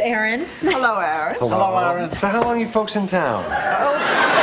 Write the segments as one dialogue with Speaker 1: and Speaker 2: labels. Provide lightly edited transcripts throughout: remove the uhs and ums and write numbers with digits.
Speaker 1: Aaron.
Speaker 2: Hello, Aaron.
Speaker 3: Hello, Aaron. So how long are you folks in town?
Speaker 2: Oh.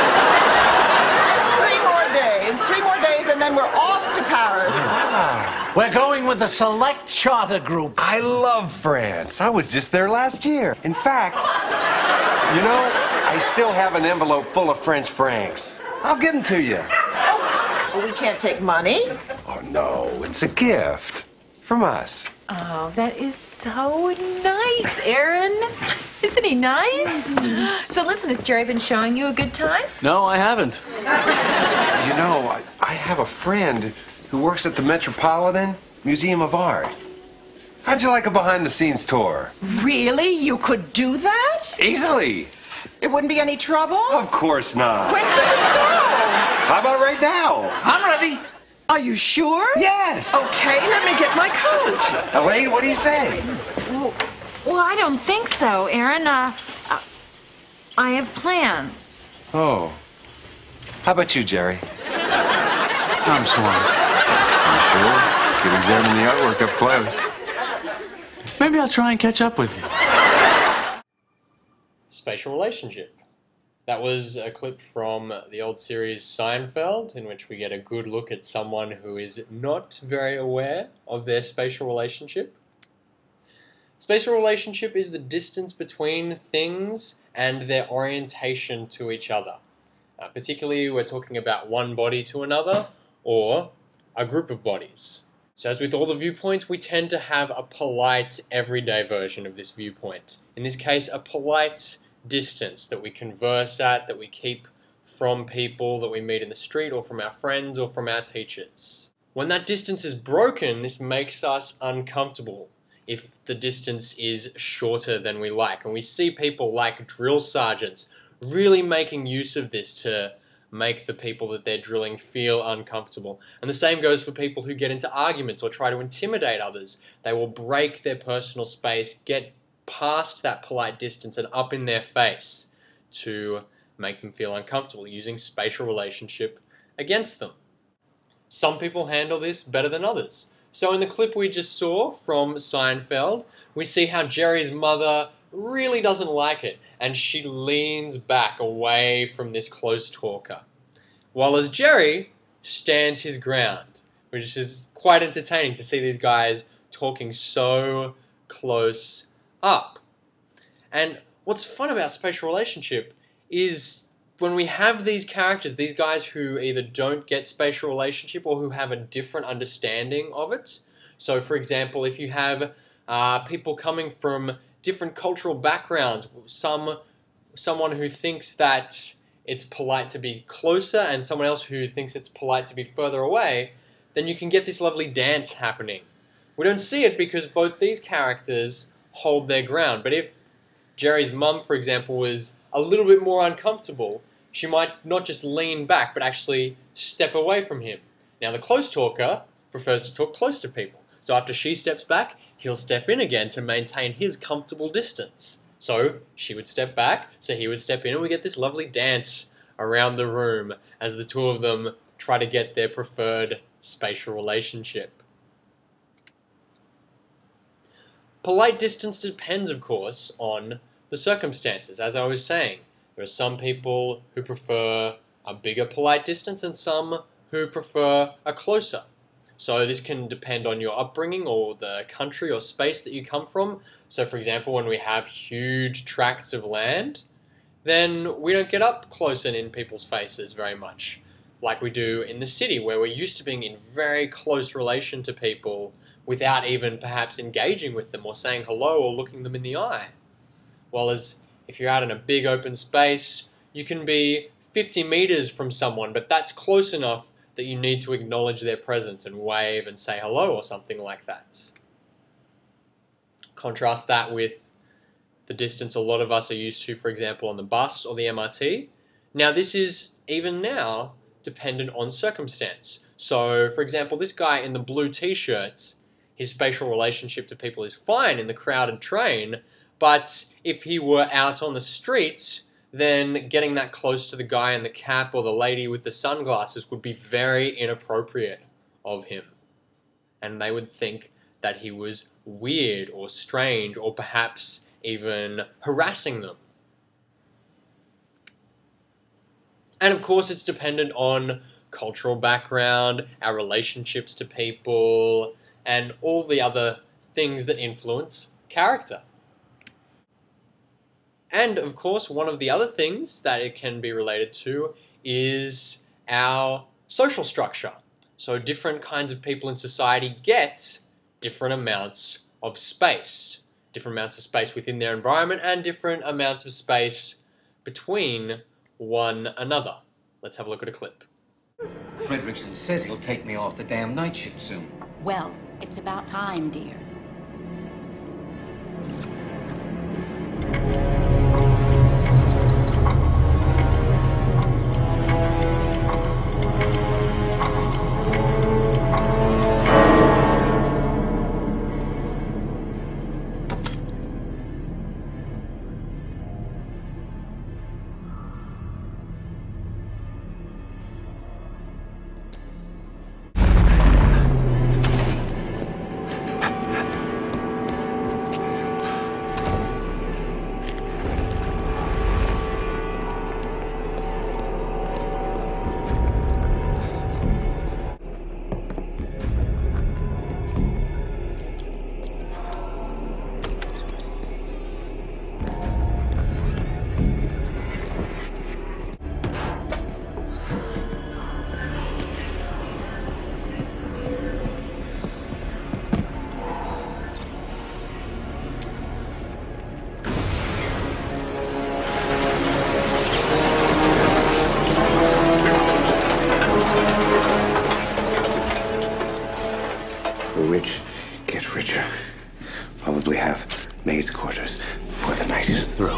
Speaker 2: 3 more days, and then we're off to Paris.
Speaker 3: Wow.
Speaker 4: We're going with the select charter group.
Speaker 3: I love France. I was just there last year. In fact, you know, I still have an envelope full of French francs. I'll give them to you.
Speaker 2: Well, we can't take money.
Speaker 3: Oh, no, it's a gift from us.
Speaker 1: Oh, that is so nice, Aaron. Isn't he nice? So listen, has Jerry been showing you a good time?
Speaker 4: No, I haven't.
Speaker 3: You know, I have a friend who works at the Metropolitan Museum of Art. How'd you like a behind-the-scenes tour?
Speaker 2: Really? You could do that?
Speaker 3: Easily.
Speaker 2: It wouldn't be any trouble?
Speaker 3: Of course not.
Speaker 2: When could we go?
Speaker 3: How about right now?
Speaker 4: I'm ready.
Speaker 2: Are you sure?
Speaker 3: Yes.
Speaker 2: Okay, let me get my coat.
Speaker 3: Elaine, what do you say?
Speaker 1: Well, I don't think so, Aaron. I have plans.
Speaker 3: Oh. How about you, Jerry?
Speaker 4: I'm swamped.
Speaker 3: You sure? Could examine the artwork up close.
Speaker 4: Maybe I'll try and catch up with you.
Speaker 5: Spatial Relationship. That was a clip from the old series Seinfeld, in which we get a good look at someone who is not very aware of their spatial relationship. Spatial relationship is the distance between things and their orientation to each other. Particularly, we're talking about one body to another, or a group of bodies. So as with all the viewpoints, we tend to have a polite, everyday version of this viewpoint. In this case, a polite distance that we converse at, that we keep from people that we meet in the street, or from our friends, or from our teachers. When that distance is broken, this makes us uncomfortable if the distance is shorter than we like. And we see people like drill sergeants really making use of this to make the people that they're drilling feel uncomfortable. And the same goes for people who get into arguments or try to intimidate others. They will break their personal space, get past that polite distance and up in their face to make them feel uncomfortable, using spatial relationship against them. Some people handle this better than others. So in the clip we just saw from Seinfeld, we see how Jerry's mother really doesn't like it, and she leans back away from this close talker, while as Jerry stands his ground, which is quite entertaining to see these guys talking so close up. And what's fun about spatial relationship is when we have these characters, these guys who either don't get spatial relationship or who have a different understanding of it. So for example, if you have people coming from different cultural backgrounds, someone who thinks that it's polite to be closer and someone else who thinks it's polite to be further away, then you can get this lovely dance happening. We don't see it because both these characters hold their ground. But if Jerry's mum, for example, was a little bit more uncomfortable, she might not just lean back, but actually step away from him. Now, the close talker prefers to talk close to people. So after she steps back, he'll step in again to maintain his comfortable distance. So she would step back, so he would step in, and we get this lovely dance around the room as the two of them try to get their preferred spatial relationship. Polite distance depends, of course, on the circumstances. As I was saying, there are some people who prefer a bigger polite distance and some who prefer a closer. So this can depend on your upbringing or the country or space that you come from. So for example, when we have huge tracts of land, then we don't get up close and in people's faces very much, like we do in the city, where we're used to being in very close relation to people without even perhaps engaging with them or saying hello or looking them in the eye. Whereas if you're out in a big open space, you can be 50 meters from someone, but that's close enough that you need to acknowledge their presence and wave and say hello or something like that. Contrast that with the distance a lot of us are used to, for example, on the bus or the MRT. Now this is, even now, dependent on circumstance. So, for example, this guy in the blue t-shirt, his spatial relationship to people is fine in the crowded train, but if he were out on the streets, then getting that close to the guy in the cap or the lady with the sunglasses would be very inappropriate of him. And they would think that he was weird or strange or perhaps even harassing them. And of course, it's dependent on cultural background, our relationships to people, and all the other things that influence character. And of course, one of the other things that it can be related to is our social structure. So different kinds of people in society get different amounts of space. Different amounts of space within their environment and different amounts of space between one another. Let's have a look at a clip.
Speaker 6: Fredrickson says he'll take me off the damn night shift soon.
Speaker 7: Well, it's about time, dear.
Speaker 8: The rich get richer. Probably have maids' quarters before the night is through.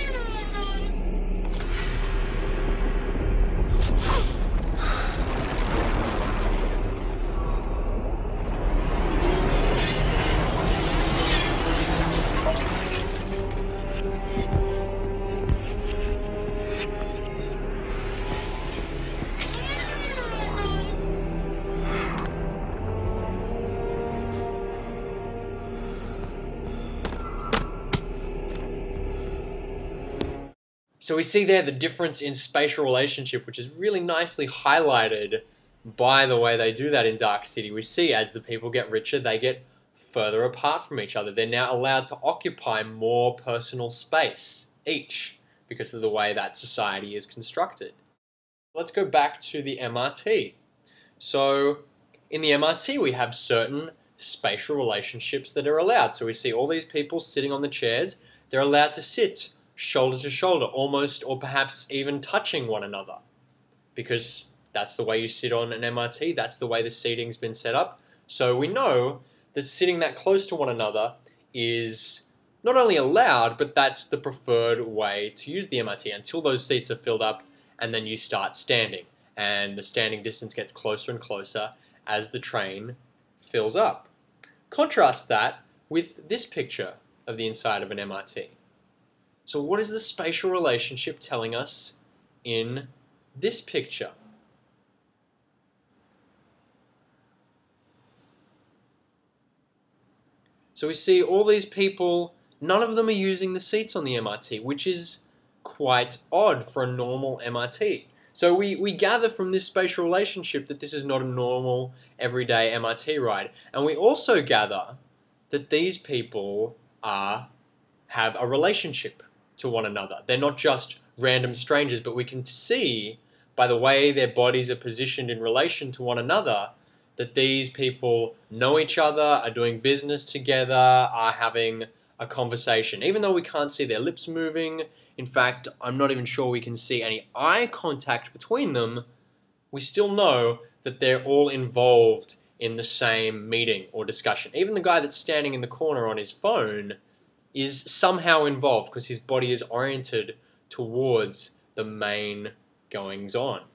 Speaker 5: So we see there the difference in spatial relationship, which is really nicely highlighted by the way they do that in Dark City. We see as the people get richer, they get further apart from each other. They're now allowed to occupy more personal space each because of the way that society is constructed. Let's go back to the MRT. So in the MRT, we have certain spatial relationships that are allowed. So we see all these people sitting on the chairs. They're allowed to sit shoulder to shoulder, almost or perhaps even touching one another, because that's the way you sit on an MRT, that's the way the seating's been set up. So we know that sitting that close to one another is not only allowed, but that's the preferred way to use the MRT until those seats are filled up and then you start standing. And the standing distance gets closer and closer as the train fills up. Contrast that with this picture of the inside of an MRT. So what is the spatial relationship telling us in this picture? So we see all these people, none of them are using the seats on the MRT, which is quite odd for a normal MRT. So we gather from this spatial relationship that this is not a normal, everyday MRT ride. And we also gather that these people have a relationship to one another. They're not just random strangers, but we can see by the way their bodies are positioned in relation to one another that these people know each other, are doing business together, are having a conversation. Even though we can't see their lips moving, in fact, I'm not even sure we can see any eye contact between them, we still know that they're all involved in the same meeting or discussion. Even the guy that's standing in the corner on his phone is somehow involved because his body is oriented towards the main goings on.